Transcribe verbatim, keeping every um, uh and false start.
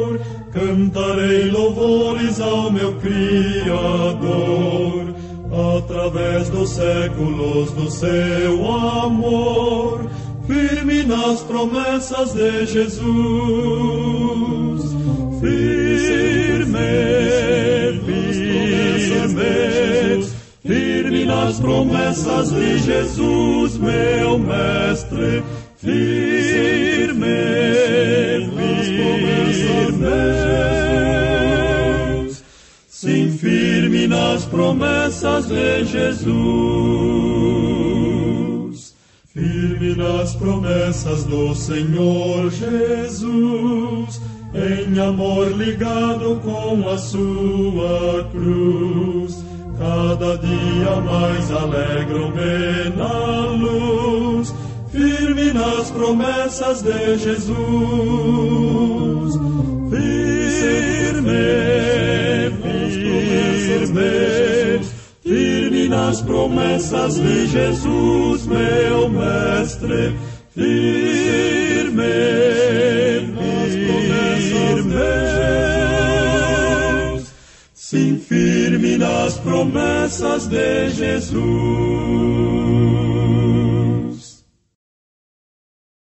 Senhor, cantarei louvores ao meu Criador, através dos séculos do seu amor, firme nas promessas de Jesus. Firme, firme, firme nas promessas de Jesus, meu Mestre. Firme, firme, sim, firme nas promessas de Jesus. Firme nas promessas do Senhor Jesus, em amor ligado com a sua cruz. Cada dia mais alegro-me na luz, firme nas promessas de Jesus. Firme, firme, firme nas promessas de Jesus, meu Mestre. Firme, firme, sim, firme nas promessas de Jesus.